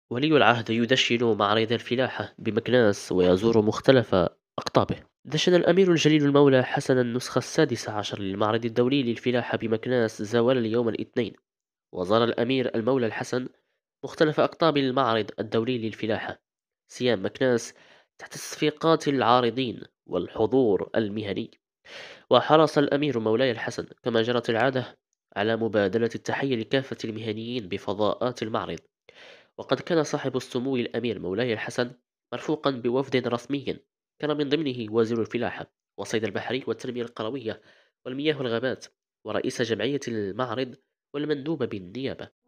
ولي العهد يدشن معرض الفلاحة بمكناس ويزور مختلف أقطابه. دشن الأمير الجليل المولى حسن النسخة السادسة عشر للمعرض الدولي للفلاحة بمكناس زوال اليوم الاثنين. وزار الأمير المولى الحسن مختلف أقطاب المعرض الدولي للفلاحة سيام مكناس تحت تصفيقات العارضين والحضور المهني. وحرص الأمير مولاي الحسن كما جرت العادة على مبادلة التحية لكافة المهنيين بفضاءات المعرض. وقد كان صاحب السمو الأمير مولاي الحسن مرفوقا بوفد رسمي كان من ضمنه وزير الفلاحة والصيد البحري والتنمية القروية والمياه والغابات ورئيس جمعية المعرض والمندوب بالنيابة.